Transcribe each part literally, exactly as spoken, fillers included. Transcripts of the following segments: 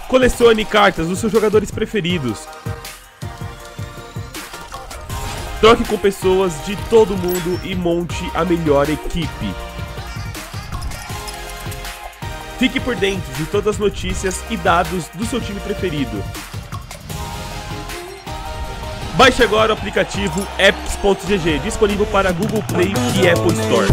Colecione cartas dos seus jogadores preferidos. Troque com pessoas de todo mundo e monte a melhor equipe. Fique por dentro de todas as notícias e dados do seu time preferido. Baixe agora o aplicativo Epics ponto G G, disponível para Google Play e Apple Store.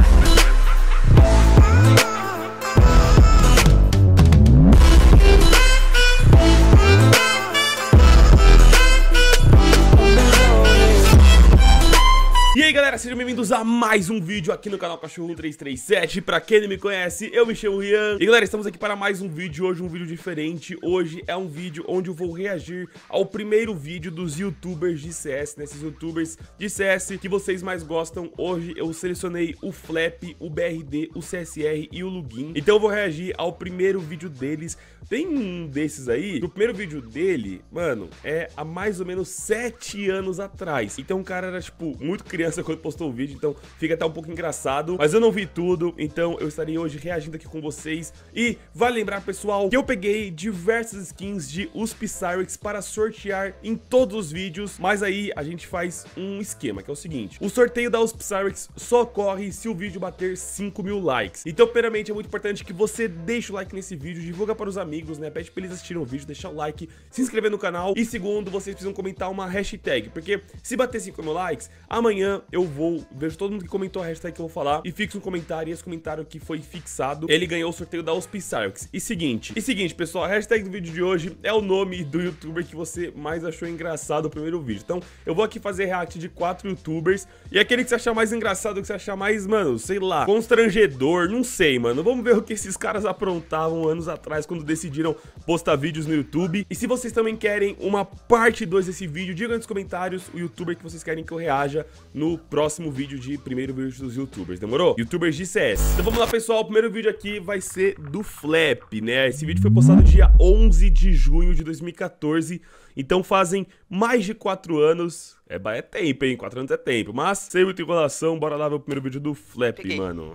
E aí galera, sejam bem-vindos a mais um vídeo aqui no canal Cachorro um três três sete. Pra quem não me conhece, eu me chamo Rian. E galera, estamos aqui para mais um vídeo, hoje um vídeo diferente. Hoje é um vídeo onde eu vou reagir ao primeiro vídeo dos youtubers de C S, né? Esses youtubers de C S que vocês mais gostam. Hoje eu selecionei o Flap, o B R D, o C S R e o Lugin. Então eu vou reagir ao primeiro vídeo deles. Tem um desses aí, o primeiro vídeo dele, mano, é há mais ou menos sete anos atrás. Então o cara era, tipo, muito criança quando postou o vídeo, então fica até um pouco engraçado. Mas eu não vi tudo, então eu estarei hoje reagindo aqui com vocês. E vale lembrar, pessoal, que eu peguei diversas skins de U S P Cyrix para sortear em todos os vídeos. Mas aí a gente faz um esquema, que é o seguinte: o sorteio da U S P Cyrix só ocorre se o vídeo bater cinco mil likes. Então, primeiramente, é muito importante que você deixe o like nesse vídeo, divulga para os amigos, né? Pede pra eles assistirem o vídeo, deixar o like, se inscrever no canal. E segundo, vocês precisam comentar uma hashtag, porque se bater cinco mil likes, amanhã eu vou, vejo todo mundo que comentou a hashtag que eu vou falar e fixa um comentário, e esse comentário que foi fixado, ele ganhou o sorteio da U S P Cyrix. E seguinte, e seguinte, pessoal, a hashtag do vídeo de hoje é o nome do youtuber que você mais achou engraçado no primeiro vídeo. Então, eu vou aqui fazer react de quatro youtubers, e aquele que você achar mais engraçado, que você achar mais, mano, sei lá, constrangedor, não sei, mano. Vamos ver o que esses caras aprontavam anos atrás quando decidiram postar vídeos no YouTube. E se vocês também querem uma parte dois desse vídeo, digam nos comentários o youtuber que vocês querem que eu reaja no próximo vídeo de primeiro vídeo dos youtubers, demorou? Youtubers de C S. Então vamos lá, pessoal, o primeiro vídeo aqui vai ser do Flap, né? Esse vídeo foi postado dia onze de junho de dois mil e quatorze, então fazem mais de quatro anos. É, é tempo, hein? quatro anos é tempo, mas sem muita enrolação, bora lá ver o primeiro vídeo do Flap, Peguei. Mano.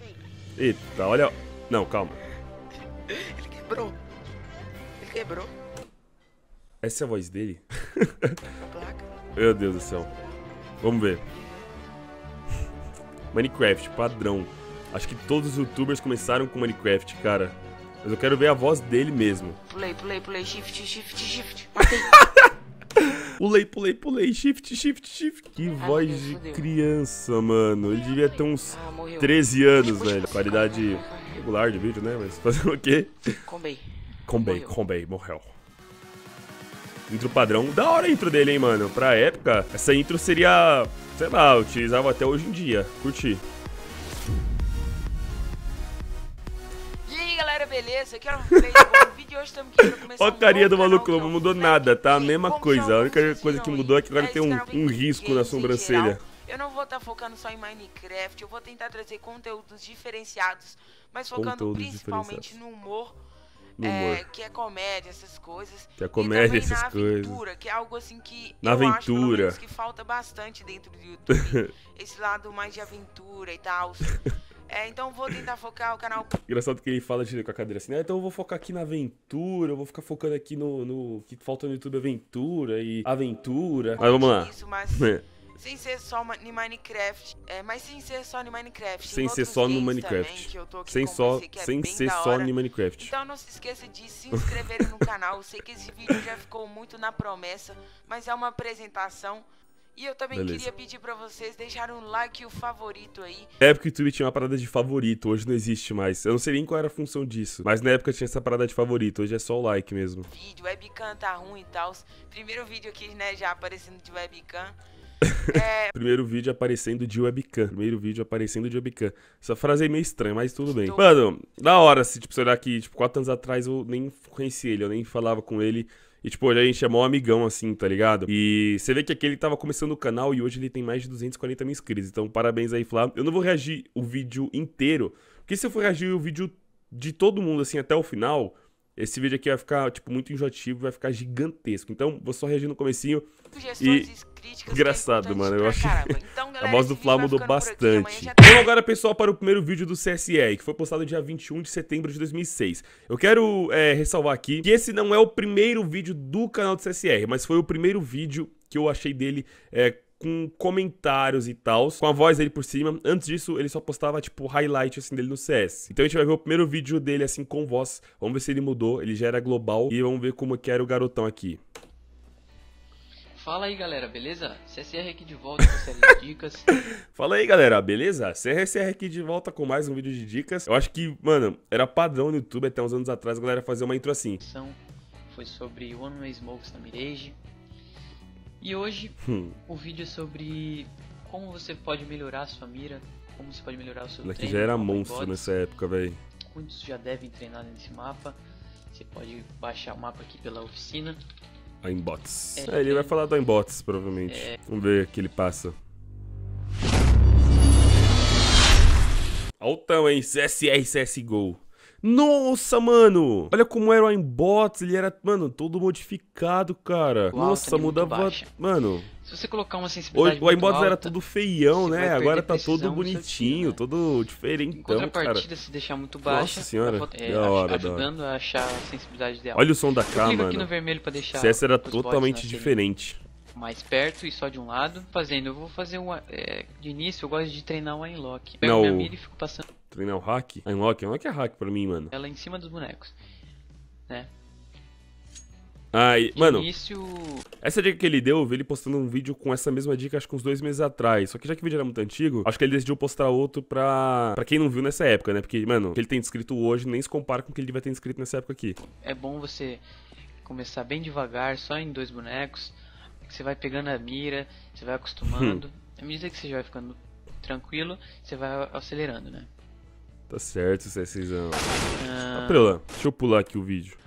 Eita, olha... Não, calma. Ele quebrou. Ele quebrou. Essa é a voz dele? A placa. Meu Deus do céu. Vamos ver. Minecraft, padrão. Acho que todos os youtubers começaram com Minecraft, cara. Mas eu quero ver a voz dele mesmo. Pulei, pulei, pulei, shift, shift, shift. Matei. Pulei, pulei, pulei, shift, shift, shift. Que ah, voz Deus, de fudeu. Criança, mano. Ele devia ter uns ah, treze anos, puxa, velho. Qualidade regular de vídeo, né? Mas fazer o quê? Combei. Combei, combei, morreu. Intro padrão. Da hora a intro dele, hein, mano. Pra época, essa intro seria, sei lá, utilizava até hoje em dia. Curti. E aí, galera, beleza? Aqui é o bom vídeo. Hoje estamos aqui pra começar. Olha a carinha do maluco, não mudou nada, tá? A mesma coisa. A única coisa que mudou é que agora tem um, um risco na sobrancelha. Eu não vou estar focando só em Minecraft, eu vou tentar trazer conteúdos diferenciados, mas focando conteúdos principalmente no humor. No humor. É, que é comédia, essas coisas. Que é comédia, essas na coisas. Aventura, que é algo assim que na eu aventura. acho que falta bastante dentro do YouTube. Esse lado mais de aventura e tal. É, então vou tentar focar o canal. Engraçado que ele fala de, com a cadeira assim, né? Então eu vou focar aqui na aventura, eu vou ficar focando aqui no, no que falta no YouTube, aventura e aventura. Mas vamos lá. Isso, mas... Sem ser só em Minecraft, é, mas sem ser só em Minecraft. Sem ser só no Minecraft. Sem só, sem ser só no Minecraft. Então não se esqueça de se inscrever no canal. Eu sei que esse vídeo já ficou muito na promessa, mas é uma apresentação. E eu também Beleza. queria pedir pra vocês deixarem um like e o favorito aí. Na época o YouTube tinha uma parada de favorito, hoje não existe mais. Eu não sei nem qual era a função disso, mas na época tinha essa parada de favorito, hoje é só o like mesmo. Vídeo, webcam tá ruim e tal. Primeiro vídeo aqui, né, já aparecendo de webcam. É... Primeiro vídeo aparecendo de webcam. Primeiro vídeo aparecendo de webcam. Essa frase é meio estranha, mas tudo bem. Mano, da hora, se tipo, você olhar aqui, tipo, quatro anos atrás eu nem conheci ele, eu nem falava com ele. E, tipo, a gente é mó amigão, assim, tá ligado? E você vê que aquele tava começando o canal e hoje ele tem mais de duzentos e quarenta mil inscritos. Então, parabéns aí, Flá. Eu não vou reagir o vídeo inteiro, porque se eu for reagir o vídeo de todo mundo, assim, até o final, esse vídeo aqui vai ficar, tipo, muito enjoativo, vai ficar gigantesco. Então, vou só reagir no comecinho. Sugestões E... críticas engraçado, mano, eu acho então, galera, a voz do Flá mudou bastante. Já... Vamos agora, pessoal, para o primeiro vídeo do C S R, que foi postado dia vinte e um de setembro de dois mil e seis. Eu quero é, ressalvar aqui que esse não é o primeiro vídeo do canal do C S R, mas foi o primeiro vídeo que eu achei dele é, com comentários e tal, com a voz dele por cima. Antes disso, ele só postava, tipo, highlight, assim, dele no C S. Então a gente vai ver o primeiro vídeo dele, assim, com voz. Vamos ver se ele mudou, ele já era global. E vamos ver como que era o garotão aqui. Fala aí, galera, beleza? C S R aqui de volta com a série de dicas. Fala aí, galera, beleza? C S R aqui de volta com mais um vídeo de dicas. Eu acho que, mano, era padrão no YouTube até uns anos atrás a galera fazia uma intro assim. Foi sobre One Way Smokes na Mirage. E hoje hum. o vídeo é sobre como você pode melhorar a sua mira, como você pode melhorar o seu treino. treino. Que já era monstro nessa época, velho. Muitos já devem treinar nesse mapa. Você pode baixar o mapa aqui pela oficina. Aimbots. É, é, ele vai falar do Aimbots, provavelmente. É... Vamos ver o que ele passa. Altão, hein? C S R C S G O. Nossa, mano! Olha como era o Aimbots, ele era, mano, todo modificado, cara. O Nossa, mudava... Mano... Se você colocar uma sensibilidade O Aimbots alta, era tudo feião, né? Agora tá todo bonitinho, tiro, né? Todo diferentão, cara. Em contrapartida, se deixar muito baixa... Nossa senhora, é, da hora, ajudando da hora. a achar a sensibilidade ideal. Olha o som da K, mano. Aqui no vermelho pra deixar C S era totalmente diferente. Mais perto e só de um lado. Fazendo, eu vou fazer um... É, de início, eu gosto de treinar o Unlock. Pego Não, minha mira e fico passando... Treinar o hack? Unlock? Unlock é hack pra mim, mano. Ela em cima dos bonecos, né? Ah, e, mano, início... essa dica que ele deu, eu vi ele postando um vídeo com essa mesma dica, acho que uns dois meses atrás. Só que já que o vídeo era muito antigo, acho que ele decidiu postar outro pra... pra quem não viu nessa época, né? Porque, mano, o que ele tem descrito hoje nem se compara com o que ele vai ter inscrito nessa época aqui. É bom você começar bem devagar, só em dois bonecos, que você vai pegando a mira, você vai acostumando. Hum. À medida que você já vai ficando tranquilo, você vai acelerando, né? Tá certo, CSzão. Ah... Ah, pera, deixa eu pular aqui o vídeo.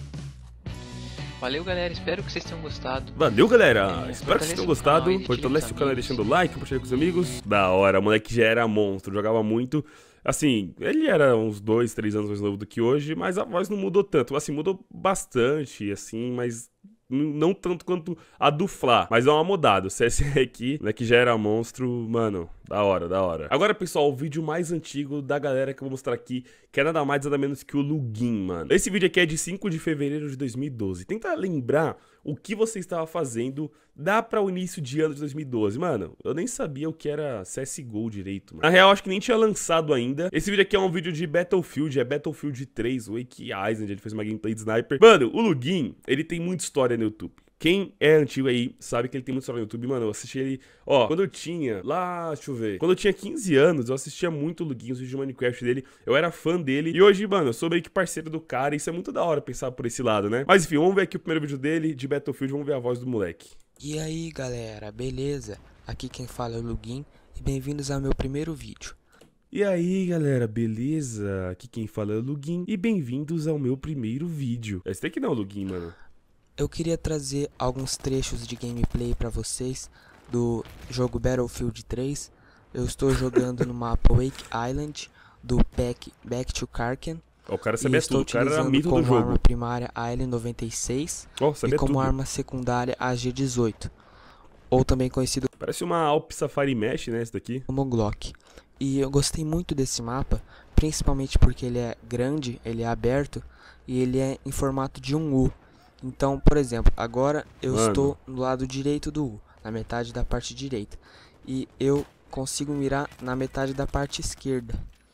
Valeu, galera, espero que vocês tenham gostado. Valeu, galera, é, espero que vocês tenham gostado. Fortalece o canal deixando o like, compartilha com os amigos. Da hora, o moleque já era monstro, jogava muito. Assim, ele era uns dois, três anos mais novo do que hoje, mas a voz não mudou tanto. Assim, mudou bastante, assim, mas... não tanto quanto a do Flá, mas é uma mudada. O C S R aqui, né, que já era monstro, mano, da hora, da hora. Agora, pessoal, o vídeo mais antigo da galera que eu vou mostrar aqui, que é nada mais, nada menos que o Lugin, mano. Esse vídeo aqui é de cinco de fevereiro de dois mil e doze. Tenta lembrar o que você estava fazendo dá pra o início de ano de dois mil e doze. Mano, eu nem sabia o que era C S G O direito, mano. Na real, acho que nem tinha lançado ainda. Esse vídeo aqui é um vídeo de Battlefield, é Battlefield três, o Wake Island, ele fez uma gameplay de sniper. Mano, o Lugin, ele tem muita história no YouTube. Quem é antigo aí sabe que ele tem muita história no YouTube, mano. Eu assisti ele, ó, quando eu tinha, lá, deixa eu ver, quando eu tinha quinze anos, eu assistia muito o Lugin, os vídeos de Minecraft dele, eu era fã dele, e hoje, mano, eu sou meio que parceiro do cara, e isso é muito da hora pensar por esse lado, né? Mas enfim, vamos ver aqui o primeiro vídeo dele, de Battlefield, vamos ver a voz do moleque. E aí, galera, beleza? Aqui quem fala é o Lugin, e bem-vindos ao meu primeiro vídeo. E aí, galera, beleza? Aqui quem fala é o Lugin, e bem-vindos ao meu primeiro vídeo. Esse tem que não, Lugin, mano. Eu queria trazer alguns trechos de gameplay pra vocês do jogo Battlefield três. Eu estou jogando no mapa Wake Island do pack Back to Karken. O cara sabia tudo, o cara era mito do jogo. Como arma primária a L noventa e seis oh, e como tudo. arma secundária a G dezoito, ou também conhecido parece uma Alp Safari Mesh, né, esse daqui. Como Glock. E eu gostei muito desse mapa, principalmente porque ele é grande, ele é aberto e ele é em formato de um U. Então, por exemplo, agora eu Mano. estou no lado direito do U, na metade da parte direita. E eu consigo mirar na metade da parte esquerda.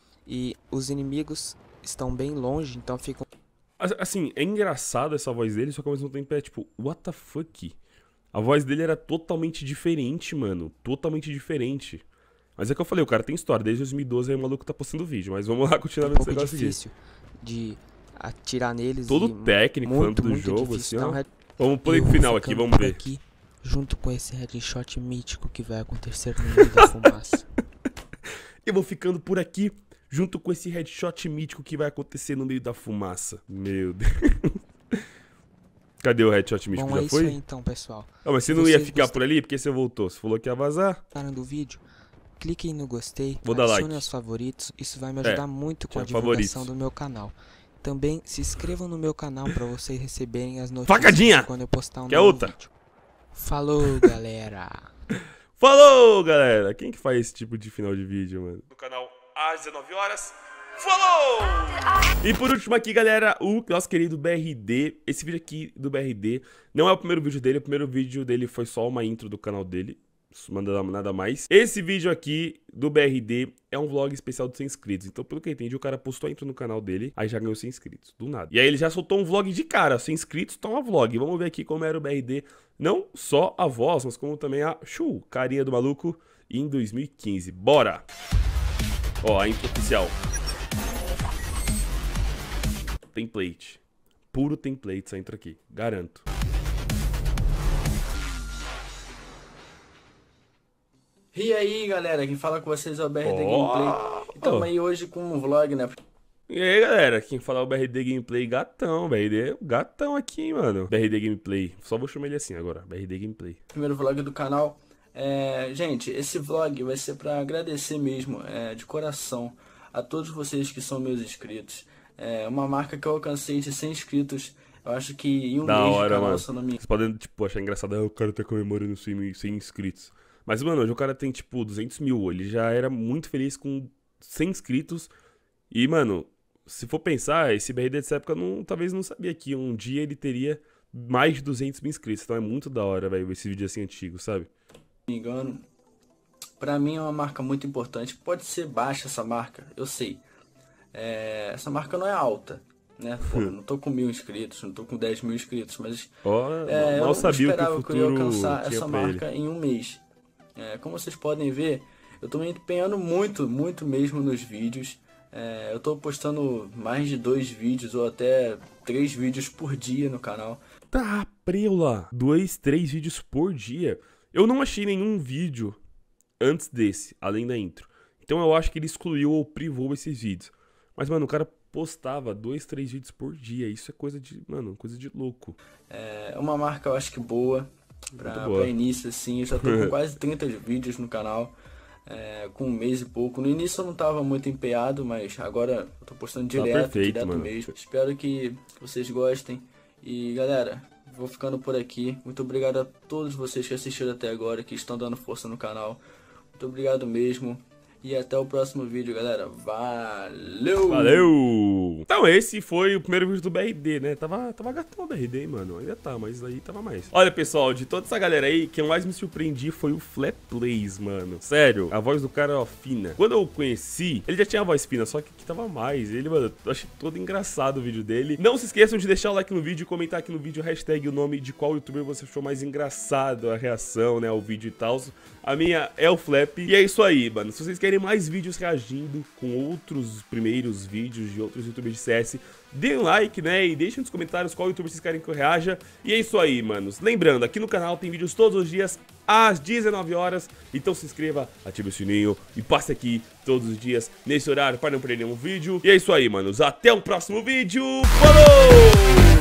E os inimigos estão bem longe, então ficam... Assim, é engraçado essa voz dele, só que ao mesmo tempo é tipo, what the fuck? A voz dele era totalmente diferente, mano. Totalmente diferente. Mas é que eu falei, o cara tem história. Desde dois mil e doze aí o maluco tá postando vídeo. Mas vamos lá continuar vendo um esse negócio aqui. difícil de atirar neles. Todo e técnico muito, do muito jogo, difícil. assim, ó. Então, é... Vamos pular pro final aqui, vamos ver. Aqui, junto com esse headshot mítico que vai acontecer no meio da fumaça. Eu vou ficando por aqui, junto com esse headshot mítico que vai acontecer no meio da fumaça. Meu Deus. Cadê o headshot mítico? Bom, Já é foi? Isso aí, então, pessoal. Ah, mas você não Vocês ia ficar gost... por ali? Porque você voltou. Você falou que ia vazar? Gostaram do vídeo? Cliquem no gostei, Vou dar like. aos favoritos. Isso vai me ajudar é, muito com a favoritos. divulgação do meu canal. Também se inscrevam no meu canal pra vocês receberem as notícias Facadinha! quando eu postar um Quer novo outra? vídeo. Falou, galera! Falou, galera! Quem que faz esse tipo de final de vídeo, mano? No canal às dezenove horas. Falou! E por último aqui, galera, o nosso querido B R D. Esse vídeo aqui do B R D não é o primeiro vídeo dele. O primeiro vídeo dele foi só uma intro do canal dele. Manda nada mais. Esse vídeo aqui do B R D é um vlog especial dos cem inscritos. Então, pelo que eu entendi, o cara postou a intro no canal dele, aí já ganhou cem inscritos, do nada. E aí ele já soltou um vlog de cara, cem inscritos, toma vlog. Vamos ver aqui como era o B R D, não só a voz, mas como também a Shu, carinha do maluco, em dois mil e quinze. Bora! Ó, a intro oficial. Template. Puro template essa intro aqui, garanto. E aí, galera, quem fala com vocês é o B R D Oh, Gameplay. E tamo oh. aí hoje com um vlog, né? E aí, galera, quem fala é o B R D Gameplay, gatão, B R D, gatão aqui, hein, mano. B R D Gameplay, só vou chamar ele assim agora, B R D Gameplay. Primeiro vlog do canal. É, gente, esse vlog vai ser pra agradecer mesmo, é, de coração, a todos vocês que são meus inscritos. É uma marca que eu alcancei de cem inscritos, eu acho que em um Da mês hora, de canal, mano. se eu não me... Vocês podem, tipo, achar engraçado, ah, o cara tá comemorando cem, cem inscritos. Mas, mano, hoje o cara tem, tipo, duzentos mil. Ele já era muito feliz com cem inscritos. E, mano, se for pensar, esse B R D dessa época não, talvez não sabia que um dia ele teria mais de duzentos mil inscritos. Então é muito da hora, velho, esse vídeo assim antigo, sabe? me engano. Pra mim é uma marca muito importante. Pode ser baixa essa marca, eu sei. É, essa marca não é alta, né? Pô, não tô com mil inscritos, não tô com dez mil inscritos, mas Ó, é, mal eu sabia o que o esperava que eu ia futuro alcançar tinha essa pra marca ele. em um mês. É, como vocês podem ver, eu tô me empenhando muito, muito mesmo nos vídeos. É, eu tô postando mais de dois vídeos ou até três vídeos por dia no canal. Tá, preula. Dois, três vídeos por dia. Eu não achei nenhum vídeo antes desse, além da intro. Então eu acho que ele excluiu ou privou esses vídeos. Mas, mano, o cara postava dois, três vídeos por dia. Isso é coisa de, mano, coisa de louco. É uma marca, eu acho que boa. Pra, boa. pra início, assim. Eu já tô com quase trinta vídeos no canal. É, com um mês e pouco. No início eu não tava muito empenhado, mas agora eu tô postando Tá direto, perfeito, direto mano. mesmo. Espero que vocês gostem. E galera, vou ficando por aqui. Muito obrigado a todos vocês que assistiram até agora, que estão dando força no canal. Muito obrigado mesmo. E até o próximo vídeo, galera. Valeu! Valeu! Então esse foi o primeiro vídeo do B R D, né? Tava, tava gatão o B R D, mano. Ainda tá, mas aí tava mais. Olha, pessoal, de toda essa galera aí, quem mais me surpreendi foi o Flaplays, mano. Sério, a voz do cara, ó, fina. Quando eu conheci, ele já tinha a voz fina, só que aqui tava mais. Ele, mano, eu achei todo engraçado o vídeo dele. Não se esqueçam de deixar o like no vídeo e comentar aqui no vídeo a hashtag o nome de qual youtuber você achou mais engraçado, a reação, né, ao vídeo e tal. A minha é o Flap. E é isso aí, mano. Se vocês querem mais vídeos reagindo com outros primeiros vídeos de outros youtubers de C S, dê um like, né? E deixem nos comentários qual youtuber vocês querem que eu reaja. E é isso aí, manos. Lembrando, aqui no canal tem vídeos todos os dias às dezenove horas. Então se inscreva, ative o sininho e passe aqui todos os dias nesse horário para não perder nenhum vídeo. E é isso aí, manos. Até o próximo vídeo. Falou!